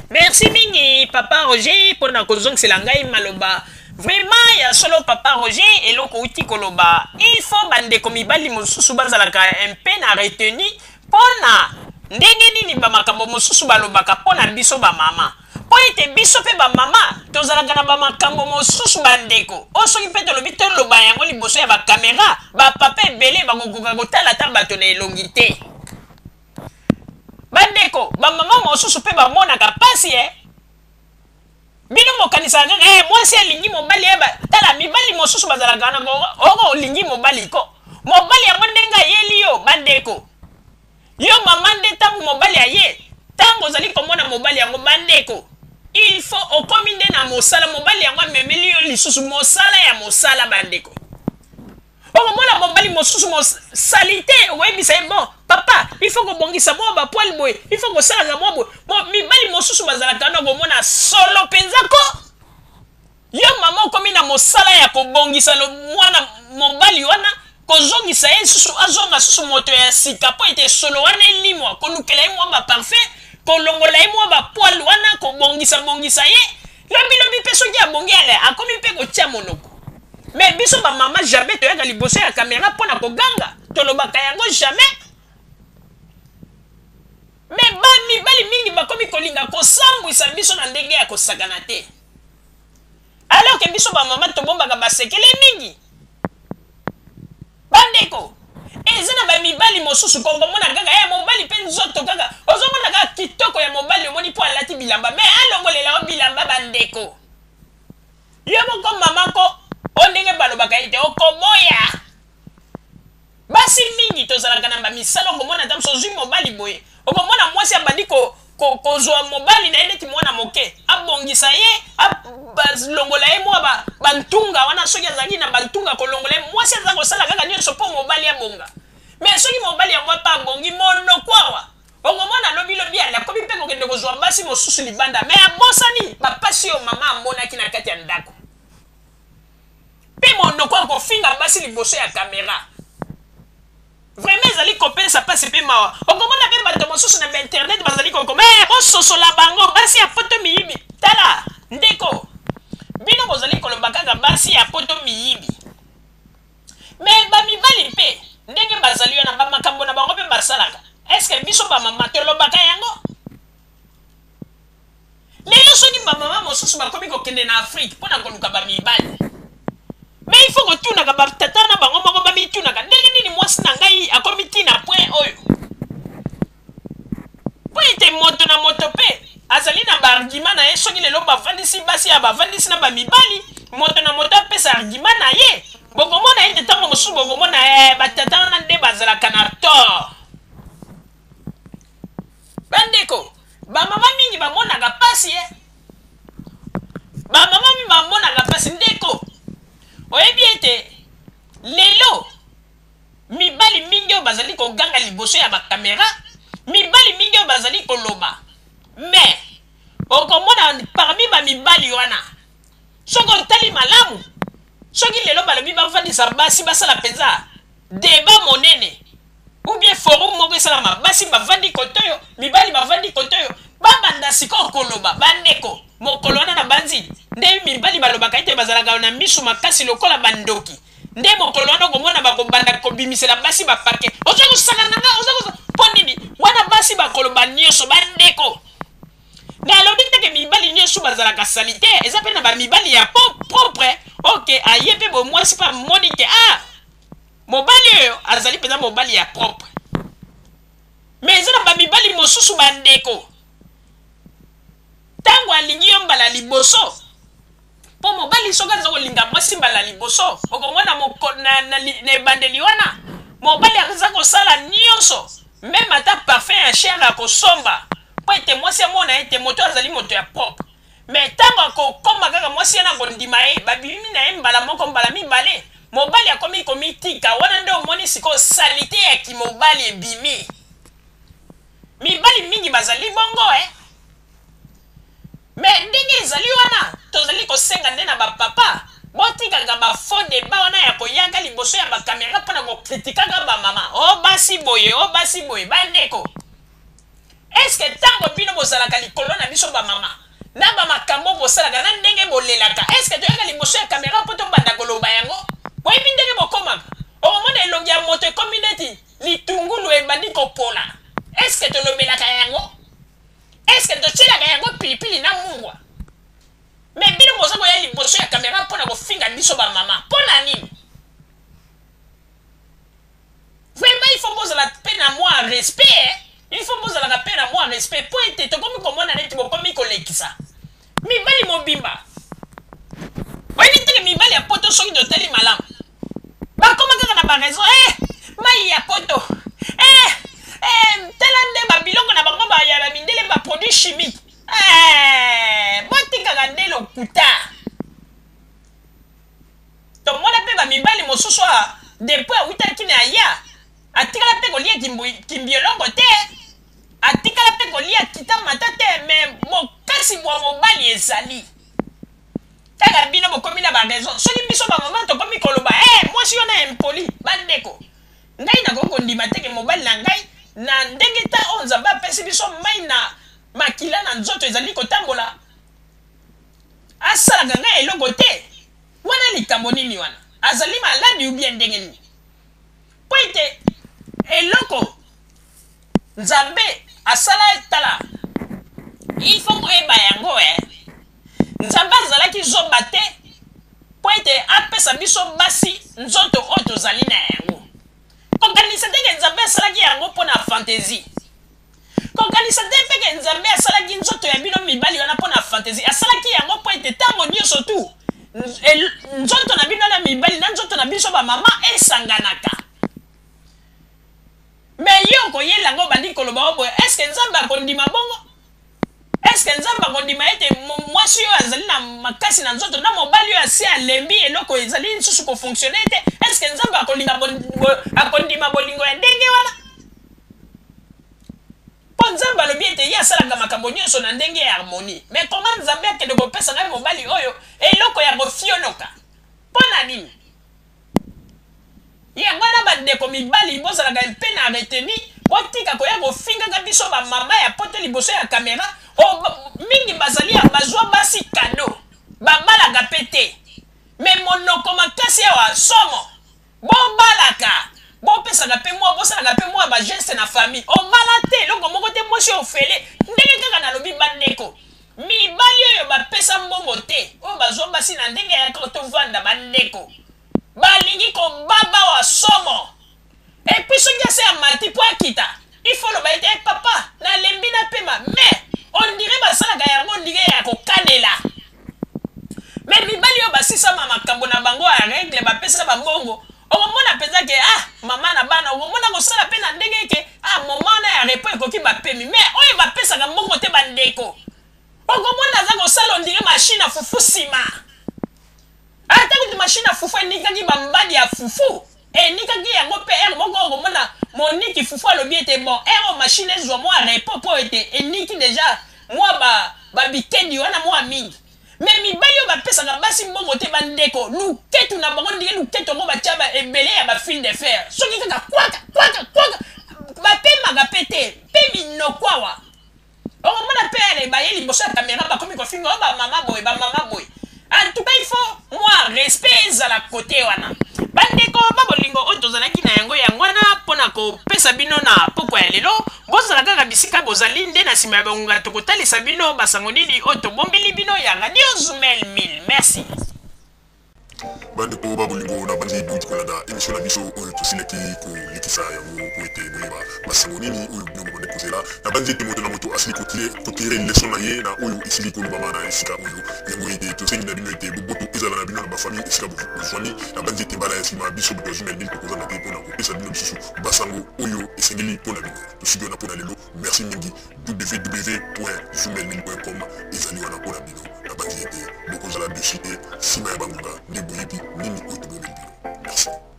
Merci mingi papa Roger pour na kozong c'est langai maloba. Vraiment ya solo papa Roger et loko uti koloba. Il faut bande komibali mosusu bazalaka un peu na retenu pona ndenge nini ba makambo mosusu balobaka pona biso ba mama. Po ete biso pe ba mama tozalaka na ba makambo mosusu bandeko. Osoki pe tolobi to loba yango liboso ya ba caméra ba papa ebele bakokoka kotala ta bato na elongi te. Bandeko, ba mama mosusu pe ba monaka pasi bino mokanisa kaka mwasi alingi mobali tala mibali mosusu bazalaka na oko olingi mobali ko mobali yango ndenga yeli yo bandeko yo mama nde tango mobali aye tango ozali komona mobali yango bandeko il faut okomi nde na mosala mobali yango amemeli yo lisusu mosala ya mosala bandeko okomona mobali mosusu mosalite oyebisa ye bon papa il faut kobongisa mwa bapoil boye il faut kosalaka mwa boye mibali mosusu bazalaka na komona solo mpenza ko yo mama okomi na mosala ya kobongisa mwana mobali wana kozongisa ye susu azonga susu moto ya sika po ete solo wana elimwa kolukela ye mwa baparfum kolongola ye mwa bapoil wana kobongisa ye lobilobi mpe soki abongi ale akomi mpe kotia monoko mais biso ba mama jamais toyaka liboso ya caméra pona koganga tolobaka yango jamais mais mibali mingi bakomi kolinga kosambwisa biso na ndenge ya kosakana te alors que biso ba mama tobombaka basekele mingi bandeko eza na ba mibali mosusu komona kaka mobali mpe nzoto kaka ozomona kaka kitoko ya mobali omoni po alati bilamba mais alongolela o bilamba bandeko yo moko mama ko ondenge balobaka ete okoboya basi mingi tozalaka na bamisala okomona ta mozwi mobali boye okomona mwasi abandi kozwa mobali na ye neti mwana moke abongisa ye balongola ye mwa bantunga wana soki azalaki na bantunga kolongola ye mwasi aza kosala kaka nyonso mpo mobali abonga mais soki mobali yango mpe abongi monokwawa okomona lobilobi ale akomi mpe kokende kozwa basi mosusu libanda mais abosani bapasi oyo mama amonaki na kati ya ndako mpe monoko akofinga basi liboso ya kamera vraiment ezali kopesa pasi mpe mawa okomona mpe bato mosusu na bainternet bazali kokoma bososola bango basi ya poto miyibi tala ndeko bino bozali koloba kaka basi ya poto miyibi mais bamibali mpe ndenge bazali wana bamakambo na bango mpe basalaka estce biso bamama tolobaka yango lelo soki bamama mosusu bakomi kokende na afrique mpona koluka bamibali mais il faut que tu n'as pas tata na bango moko bami tu n'as ndenge nini mwasi na ngai akomi tina point oyo po ete moto na moto pe azali na baargument na ye soki lelo bavandisi basi ya bavandisi na bamibali moto na moto apesa argument na ye bokomona ete ntango mosusu bokomona batata wana nde bazalaka na tort bandeko bamama mingi bamonaka pasi bamama mingi bamonaka pasi ndeko oyebi ete lelo mibali mingi oyo bazali koganga liboso ya bakamera mibali mingi oyo bazali koloba mais okomona parmi bamibali wana soki otali malamu soki lelo balobi bavandisa basi basala mpenza deba monene ou bien forum moko esalama basi bavandi kote oyo mibali bavandi kote oyo babanda sikoyo koloba bandeko mokolo wana na banzili nde mibali balobaka ete bazalaka na misu makasi lokola bandoki nde mokolo wana okomona bakobanda kobimisela basi bapake oza kosakana nanga oza mpo nini wana basi bakoloba nyonso bandeko na alobi teke mibali nyonso bazalaka salite eza mpe na bamibali ya propre ok aye mpe bomwasi mpe amoni te mobali oyo azali mpenza mobali ya propre mais eza na bamibali mosusu bandeko tango alingi yo mbala liboso po mobali soki aza kolinga mwasi mbala liboso okomona na ebandeli wana mobali aza kosala nyonso meme ata parfum ya chere akosomba po ete mwasi amona ete moto azali moto ya propre mais ntango akokoma kaka mwasi yana kondima ye babimi na ye mbala moko mbala mibale mobali akomi komitika wana nde omoni sikoyo salite ya kimobali ebimi mibali mingi bazali bongo mais ndenge ezali wana tozali kosenga nde na bapapa botikaka bafaux débat wana ya koyaka liboso ya bakamera mpona kokritikaka bamama o basi boye bandeko est-ce que tango bino bozalaka likolo na biso ba mama na ba makambo bosalaka na ndenge bolelaka est-ce que toyaka liboso ya caméra po tobanda koloba yango boyebi ndenge bokomaka okomona elongi ya moto ekomi neti litungulu ebandi kopola est-ce que tolobelaka yango est-ce que totielaka yango pilipili na mungwa mais bino boza koya liboso ya caméra mpona kofinga biso ba mama mpona nini vraiment il faut bozala mpe na mwa respect il faut bozalaka mpe na mwa respect po ete tokomi komona neti bokomi kolekisa mibali mobimba oyebi ndenge mibali ya poto soki totali malamu bakoma kaka na baraison mai ya poto tala nde babiloko na bango ya bamindele baproduit chimique botikaka nde lokuta tomona mpe bamibali mosusu depuis awutaki na aya atikala mpe kolia kimbiolongo te atikala mpe kolia kitamata te me mokasi bwa mobali ezali kaka bino bokomi na baraison soki biso bamama tokomi koloba mwasi yo na impoli bandeko ngai nakoki kondima teke mobali na ngai na ndenge ta oyo nzambe apesi biso mai na makila na nzoto ezali kotambola asalaka ngai eloko te wana likambo nini wana azali maladi ubie ndenge nini po ete eloko nzambe asala etala il faut koyeba yango nzambe azalaki zoba te po ete apesa biso basi nzoto oyo tozali na yango kokanisa teke nzambe asalaki yango mpo na fantaisie kokanisa te mpeke nzambe asalaki nzoto ya bino mibali wana mpo na fantaisie asalaki yango mpo ete ntango nyonso tu nzoto na bino na mibali na nzoto na biso bamama esanganaka me yo koyela yango bandi koloba oboye eske nzambe akondima bongo eske nzambe akondima ete mwasi oyo azali na makasi na nzoto na mobali oyo asi alembi eloko ezali lisusu kofonctionne te eske nzambe akondima bolingo ya ndenge wana mpo nzambe alobi ete ye asalaka makambo nyonso na ndenge ya harmonie me koma nzambe akende kopesa ngai mobali oyo eloko ya kofionoka mpo na nini yango wana bandeko mibali bozalaka mpe na reteni botika koya kofingaka biso bamama ya poto liboso ya kamera mingi bazali ya bazwa basi kado babalaka mpe te me monoko makasi awa somo bobalaka bopesaka mpe mwa bosalaka mpe mwa bageste na famille obala te eloko moko te mwasi ofele ndenge kaka nalobi bandeko mibali oyo bapesa mbongo te oyo bazwa basi na ndenge ya tovanda bandeko balingi kobaba wa somo epuis soki ase ya mati po akita ifo loba ete papa nalembi na pema me ondire basalaka yango ndenge ya kokanela me mibali oyo basisama makambo na bango ya regle bapesa bambongo okomona mpenza ke mama na bana okomona kosala mpe na ndenge eke moma wana ya repo ekoki bapemi me oyo bapesaka mbongo te bandeko okomona aza kosala ondire mashine ya fufu nsima ata kuti mashine ya fufu enikaki bambadi ya fufu enikaki yango mpe ere moko okomona moniki fufu alobi ete bon ere mashine ezwa mwa repo mpo ete eniki deja mwa babikendi wana mwa mingi me mibali oyo bapesaka basi mbongo te bandeko luketu na bango ndenge luketu yango batia ebele ya bafile de fer soki kaka kwaka bapemaka mpe te mpe minokwawa okomona mpe ere baye liboso ya kamera bakomi kofinga oyo bamama boye en tout cas il faut moi respect ezala kote wana bandeko babolingo oyo tozalaki na yango wana mpona kopesa bino na poko ya lelo bozala kaka bisika bozali nde na nsima ya bangonga tokotalisa bino basango nini oyo tobombeli bino ya radio Zumel 1000 merci bandeko babolingo na bandi buti kolanda émission na biso oyo tosilaki kolekisa yango po ete boyeba basango nini oyo bino bobande kozela na bandi ete moto na moto asili kotire leson na ye na oyo esili kolobama na esika oyo yango ete tosengi na bino ete boboto ezala na bino na bafamille esika bozwani na bandi ete mbala ya nsima biso boto ya Zumel 1000 tokozanga te mpona kopesa bino lisusu basango oyo esengeli mpona bino tosiki wana mpona lelo merci mingi www.zumel1000.com ezali wana mpona bino na bandi ete bokozala dessus te nsima ya bangonga nde boyebi nini oyo tobomeli bino merci